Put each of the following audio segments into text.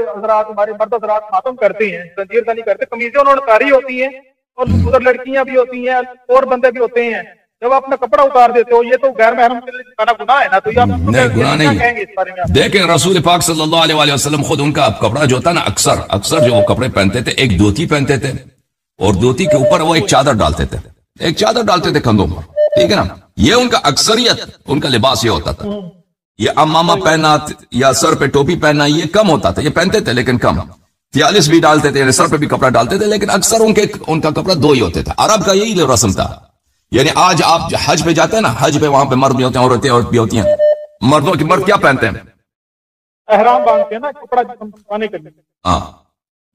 हजरात, हमारे मर्द हजरात मातम करते हैं, जंजीरदानी करते, कमीजें उन्होंने उतारी होती हैं और उधर लड़कियां भी होती हैं और बंदे भी होते हैं, जब आप अपना कपड़ा उतार देते हो, ये तो गैर महरम के लिए दिखाना गुनाह है ना? तो ये आप नहीं, गुनाह नहीं कहेंगे इस बारे में? देखें, रसूल पाक सल्लल्लाहु अलैहि वसल्लम खुद उनका कपड़ा जो था ना, अक्सर जो वो कपड़े पहनते थे, एक धोती पहनते थे और धोती के ऊपर वो एक चादर डालते थे, एक चादर डालते थे कंधों पर, ठीक है ना? ये उनका अक्सरियत, उनका लिबास ये होता था। ये अम्मामा पहनना या सर पे टोपी पहनना ये कम होता था, ये पहनते थे लेकिन कम। 43 भी डालते थे, सर पे भी कपड़ा डालते थे, लेकिन अक्सर उनका कपड़ा दो ही होते थे। अरब का यही रस्म था। यानी आज आप हज पे जाते हैं ना, हज पे वहां पे मर्द भी होते हैं, औरत भी होती हैं। मर्द क्या पहनते हैं? एहराम बांधते हैं ना, कपड़ा पाने के लिए। हाँ,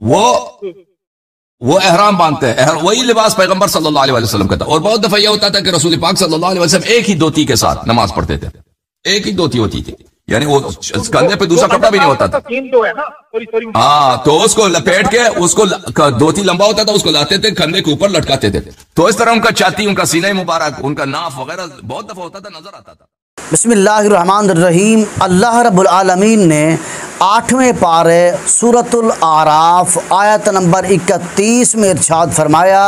वो एहराम बांधते हैं, वही लिबास पैगंबर सल्लल्लाहु अलैहि वसल्लम का था। और बहुत दफा यह होता था कि रसूल पाक सल्लल्लाहु अलैहि वसल्लम एक ही धोती के साथ नमाज पढ़ते थे, एक ही धोती होती थी, यानी वो कंधे पे दूसरा कपड़ा भी नहीं होता था। जो है ना, हाँ, तो उसको लपेट के, उसको धोती लंबा होता था, उसको लाते थे, कंधे के ऊपर लटकाते थे। तो इस तरह उनका छाती, उनका सीना मुबारक, उनका नाफ वगैरह बहुत दफा होता था, नजर आता था। बिस्मिल्लाहिर्रहमानिर्रहीम। अल्लाह रब्बुल आलमीन ने 8वें पारे सूरतुल आराफ आयत नंबर 31 में इरशाद फरमाया,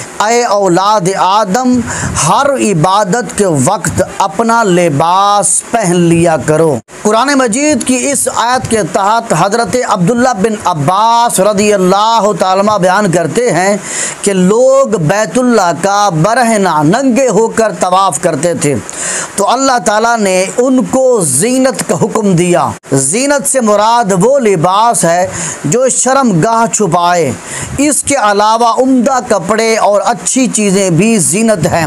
ऐ औलाद आदम, हर इबादत के वक्त अपना लिबास पहन लिया करो। कुरान मजीद की इस आयत के तहत हज़रत अब्दुल्ला बिन अब्बास रज़ियल्लाहु ताला बयान करते हैं कि लोग बैतुल्लाह का बरहना नंगे होकर तवाफ़ करते थे, तो अल्लाह ताला ने उनको जीनत का हुक्म दिया। जीनत से मुराद वो लिबास है जो शर्मगाह छुपाए। इसके अलावा उम्दा कपड़े और अच्छी चीज़ें भी जीनत हैं,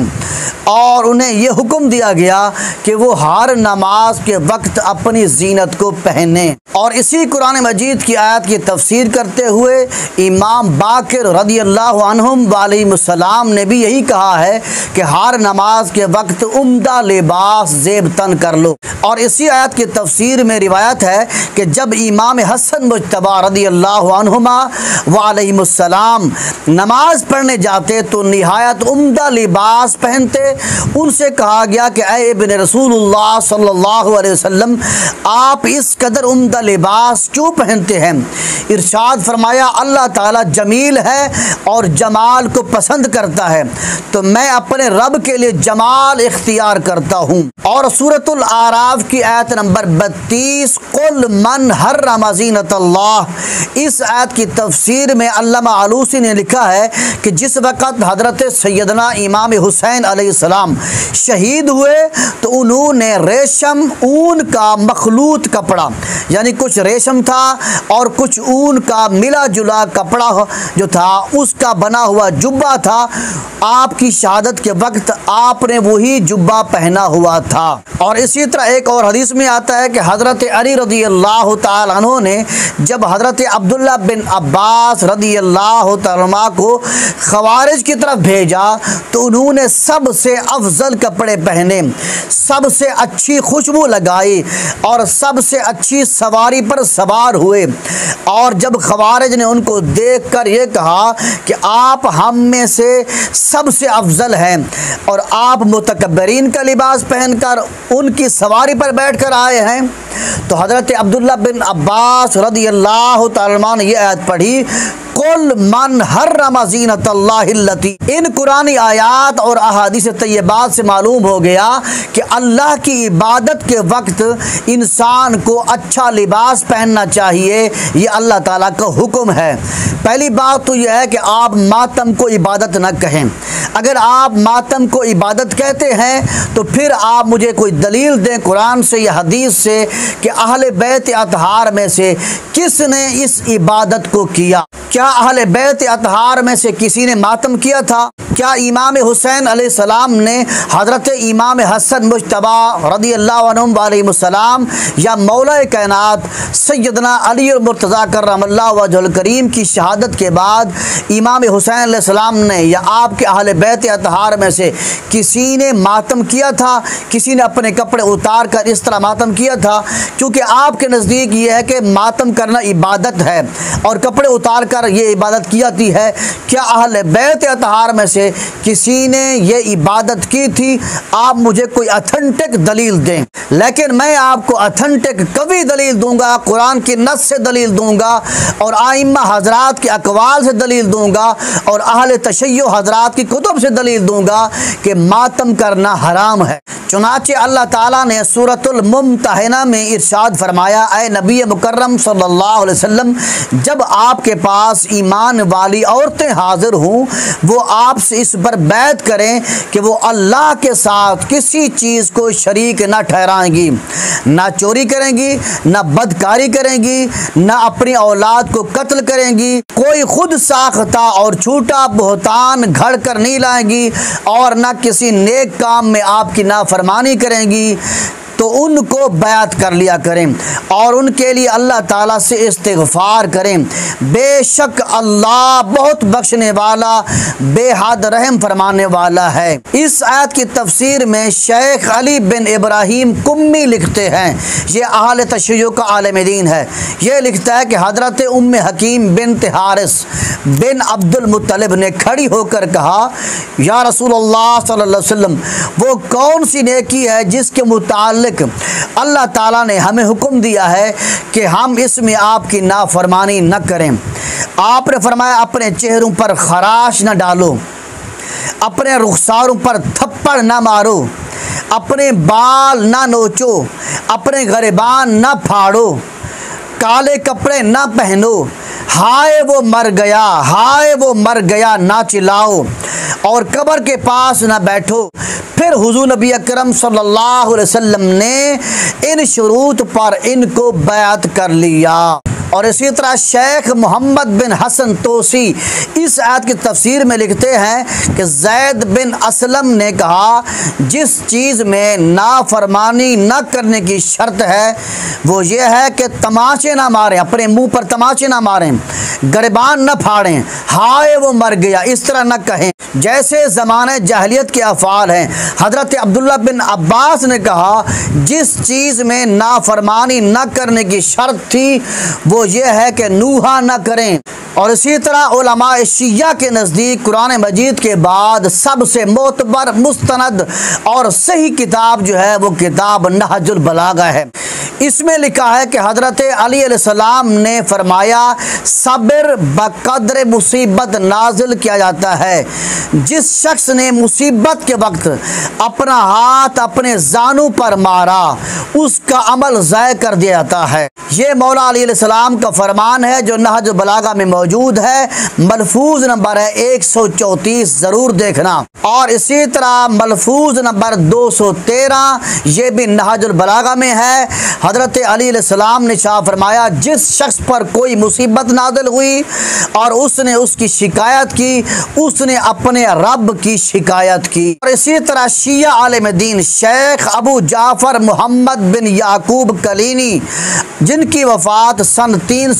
और उन्हें यह हुक्म दिया गया कि वो हर नमाज के वक्त अपनी जीनत को पहने। और इसी कुरान मजीद की आयत की तफसीर करते हुए इमाम बाकिर रज़ियल्लाहु अन्हुम अलैहिस्सलाम ने भी यही कहा है कि हर नमाज के वक्त उम्दा लिबास ज़ेब तन कर लो। और इसी आयत की तफसीर में रिवायत है कि जब इमाम हसन मुज्तबा रज़ियल्लाहु अन्हुमा व अलैहिस्सलाम नमाज पढ़ने जाते तो निहायत उम्दा लिबास पहनते। उनसे कहा गया कि ऐ इब्ने रसूलुल्लाह सल्लल्लाहु अलैहि वसल्लम, आप इस कदर उम्दा लिबास क्यों पहनते हैं? इरशाद फरमाया, अल्लाह ताला जमील है और जमाल को पसंद करता है, तो मैं अपने रब के लिए जमाल इख्तियार करता हूँ। और सूरतुल आराफ की आयत नंबर 32, कुल मन हर्रम ज़ीनतल्लाह, इस आयत की तफसीर में अल्लामा आलूसी ने लिखा है कि जिस वक़्त हज़रत सैयदना इमाम हुसैन अलैहिस्सलाम शहीद हुए तो उन्होंने रेशम ऊन का मखलूत कपड़ा, यानी कुछ रेशम था और कुछ ऊन का मिला जुला कपड़ा जो था उसका बना हुआ जुब्बा था। आपकी शहादत के वक्त आपने वही जुब्बा पहना हुआ था। और इसी तरह एक और हदीस में आता है कि हज़रत अली रज़ियल्लाहु ताला अन्हु ने जब हज़रत अब्दुल्ला बिन अब्बास रज़ियल्लाहु ताला को खवारिज की तरफ भेजा तो उन्होंने सबसे अफजल कपड़े पहने, सबसे अच्छी खुशबू लगाई और सबसे अच्छी सवारी पर सवार हुए। और जब खवारिज ने उनको देखकर ये कहा कि आप हम में से सबसे अफजल हैं और आप मुतकब्बरीन का लिबास पहनकर उनकी सवारी पर बैठकर आए हैं, तो हज़रत अब्दुल्ला बिन अब्बास रज़ियल्लाहु ताला ने यह आयत पढ़ी, कुल मन हर्रम ज़ीनतल्लाहिल्लती। इन कुरानी आयात और अहादीस तय्यबात से मालूम हो गया कि अल्लाह की इबादत के वक्त इंसान को अच्छा लिबास पहनना चाहिए, ये अल्लाह ताला का हुक्म है। पहली बात तो यह है कि आप मातम को इबादत न कहें। अगर आप मातम को इबादत कहते हैं तो फिर आप मुझे कोई दलील दें कुरान से या हदीस से कि अहले बैत अतहार में से किसने इस इबादत को किया। क्या अहले बैत अतहार में से किसी ने मातम किया था? क्या इमाम हुसैन अलैहिस्सलाम ने हज़रत इमाम हसन मुज्तबा रज़ियल्लाहु अन्हु अलैहिस्सलाम या मौला कायनात सैयदना अली मुर्तज़ा कर्रमल्लाहु वजहुल करीम की शहादत के बाद इमाम हुसैन अलैहिस्सलाम ने या आपके अहले बैत अतहार में से किसी ने मातम किया था? किसी ने अपने कपड़े उतार कर इस तरह मातम किया था? क्योंकि आपके नज़दीक ये है कि मातम करना इबादत है और कपड़े उतार कर ये इबादत की जाती है। क्या अहले बैत अतहार में से किसी ने ये इबादत की थी? आप मुझे कोई ऑथेंटिक दलील दें। लेकिन मैं आपको अथेंटिक कवी दलील दूंगा, कुरान की नस से दलील दूंगा और आइम्मा हजरात के अकवाल से दलील दूंगा और अहले तशय्यो हजरात की कुतुब से दलील दूंगा कि मातम करना हराम है। चुनाचे अल्लाह ताला ने सूरतुल मुम्तहिना में इरशाद फरमाया, ऐ नबी मुकर्रम सल्लल्लाहु अलैहि वसल्लम, जब आपके पास ईमान वाली औरतें हाजिर हों वो आपसे इस पर बैत करें कि वो अल्लाह के साथ किसी चीज़ को शरीक न ठहराएंगी, ना चोरी करेंगी, ना बदकारी करेंगी, ना अपनी औलाद को कत्ल करेंगी, कोई खुद साख्ता और झूठा बोहतान घड़ कर नहीं लाएंगी और ना किसी नेक काम में आपकी नाफरमानी करेंगी, तो उनको बयात कर लिया करें और उनके लिए अल्लाह ताला से इस्तिग़फ़ार करें। बेशक अल्लाह बहुत बख्शने वाला, बेहद रहम फरमाने वाला है। इस आयत की तफसीर में शेख अली बिन इब्राहिम कुम्मी लिखते हैं, ये अहले तशय्युह का आलिम दीन है। ये लिखता है कि हज़रत उम्मे हकीम बिन्त हारिस बिन अब्दुल मुत्तलिब ने खड़ी होकर कहा, या रसूलुल्लाह सल्लल्लाहु अलैहि वसल्लम, वो कौन सी नेकी है जिसके मुताल्लिक़ अल्लाह ताला ने हमें हुक्म दिया है कि हम इसमें आपकी नाफरमानी न करें? आपने फरमाया, अपने चेहरों पर खराश न डालो, अपने रुखसारों पर थप्पड़ न मारो, अपने बाल न नोचो, अपने गिरबान न फाड़ो, काले कपड़े न पहनो, हाय वो मर गया, हाय वो मर गया ना चिल्लाओ और कब्र के पास ना बैठो। फिर हुजूर नबी अकरम सल्लल्लाहु अलैहि वसल्लम ने इन शुरूत पर इनको बयात कर लिया। और इसी तरह शेख मोहम्मद बिन हसन तोसी इस आयत की तफसीर में लिखते हैं कि ज़ैद बिन असलम ने कहा, जिस चीज़ में नाफरमानी न करने की शर्त है वो ये है कि तमाचे ना मारें, अपने मुंह पर तमाचे ना मारें, गिरबान न फाड़ें, हाय वो मर गया इस तरह न कहें जैसे ज़माने जाहिलियत के अफ़ाल हैं। हज़रत अब्दुल्ला बिन अब्बास ने कहा, जिस चीज़ में नाफरमानी न करने की शर्त थी वो ये है कि नूहा न करें। और इसी तरह उलमा शिया के नज़दीक कुरान मजीद के बाद सबसे मोतबर, मुस्तनद और सही किताब जो है वो किताब नहजुल बलागा है। इसमें लिखा है कि हज़रत अली अलैहिस्सलाम ने फरमाया, सब्र बक़द्र मुसीबत नाजिल किया जाता है। जिस शख्स ने मुसीबत के वक्त अपना हाथ अपने जानू पर मारा उसका अमल ज़ाय कर दिया जाता है। ये मौला अली अलैहिस्सलाम का फरमान है जो नहजुल बलागा में मौजूद है। मलफूज नंबर है 134, ज़रूर देखना। और इसी तरह मलफूज नंबर 213 ये भी नहजुल बलागा में है। हज़रत अली अलैहिस्सलाम ने शाह फरमाया, जिस शख्स पर कोई मुसीबत नाज़िल हुई और उसने उसकी शिकायत की, उसने अपने रब की शिकायत की। और इसी तरह शिया आलिम दीन शेख अबू जाफ़र मोहम्मद बिन याकूब कलीनी, जिनकी वफ़ात सन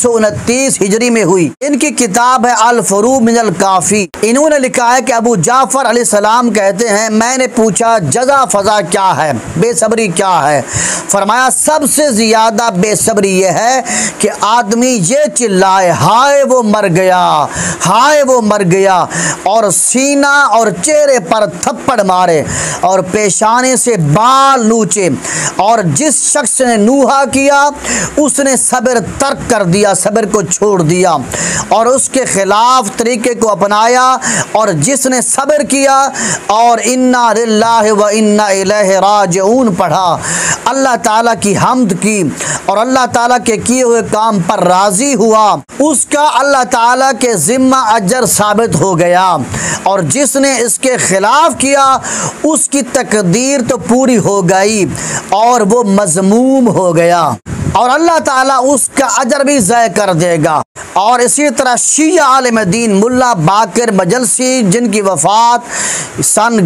329 हिजरी में हुई, इनकी किताब है अल फुरू मिनल काफ़ी। इन्होंने लिखा है कि अबू जाफ़र अलैहिस्सलाम कहते हैं, मैंने पूछा जज़ा फ़ज़ा क्या है, बेसब्री क्या है? फरमाया, सबसे ज़्यादा बेसब्री यह है कि आदमी ये चिल्लाए, हाय वो मर गया, हाय वो मर गया, और सीना और चेहरे पर थप्पड़ मारे और पेशाने से बाल नूचे। और जिस शख्स ने नूहा किया उसने सब्र तर्क कर दिया, सब्र को छोड़ दिया और उसके खिलाफ तरीके को अपनाया। और जिसने सब्र किया और इन्ना लिल्लाहि व इन्ना इलैहि राजिऊन पढ़ा, अल्लाह ताला की हम्द की और अल्लाह ताला के किए हुए काम पर राज़ी हुआ, उसका अल्लाह ताला के ज़िम्मा अजर साबित हो गया। और जिसने इसके खिलाफ किया उसकी तकदीर तो पूरी हो गई और वो मज़मूम हो गया और अल्लाह ताला उसका अजर भी ज़ाय कर देगा। और इसी तरह शिया आलिम दीन मुल्ला बाकिर मजलसी, जिनकी वफ़ात सन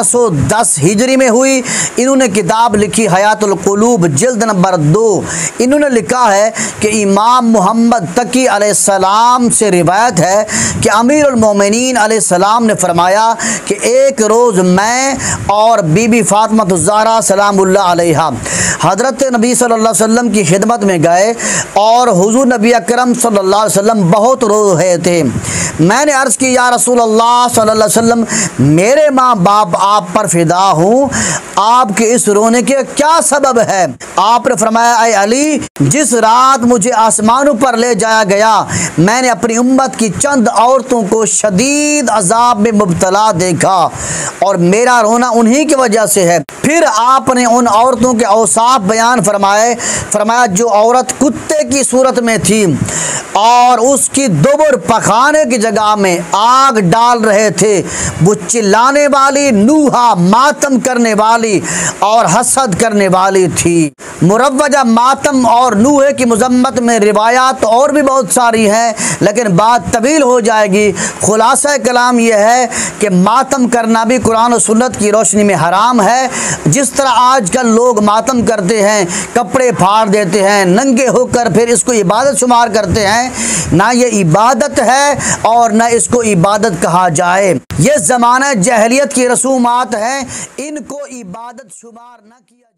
1110 हिजरी में हुई, इन्होंने किताब लिखी हयातुल क़ुलूब जिल्द नंबर 2। इन्होंने लिखा है कि इमाम मोहम्मद तकी अलैहिस्सलाम से रिवायत है कि अमीरुल मोमिनीन अलैहिस्सलाम ने फरमाया कि एक रोज़ मैं और बीबी फ़ातिमा ज़हरा सलामुल्लाह अलैहा हज़रत नबी सल्लल्लाहु अलैहि वसल्लम की खिदमत में गए और हुजूर नबी अकरम सल्लल्लाहु अलैहि वसल्लम बहुत रो रहे थे। मैंने अर्ज़ की, या रसूल अल्लाह सल्लल्लाहु अलैहि वसल्लम, मेरे माँ बाप आप पर फिदा हूँ, आपके इस रोने के क्या सबब है? आपने फरमाया, ऐ अली, जिस रात मुझे आसमानों पर ले जाया गया मैंने अपनी उम्मत की चंद औरतों को शदीद अजाब में मुब्तला देखा और मेरा रोना उन्हीं की वजह से है। फिर आपने उन औरतों के औसाफ बयान फरमाया जो औरत कुत्ते की सूरत में थी और उसकी दुबर पखाने की जगह में आग डाल रहे थे। वो चिल्लाने वाली, नूहा, मातम करने वाली और हसद करने वाली थी। मुरव्वजा मातम और नूहे की मजम्मत में रिवायात और भी बहुत सारी हैं, लेकिन बात तवील हो जाएगी। खुलासा कलाम यह है कि मातम करना भी कुरान और सुन्नत की रोशनी में हराम है। जिस तरह आजकल लोग मातम करते हैं, कपड़े फाड़ देते हैं, नंगे होकर फिर इसको इबादत शुमार करते हैं, ना ये इबादत है और ना इसको इबादत कहा जाए। ये ज़माना जहलियत की रसूमात हैं, इनको इबादत शुमार न किया।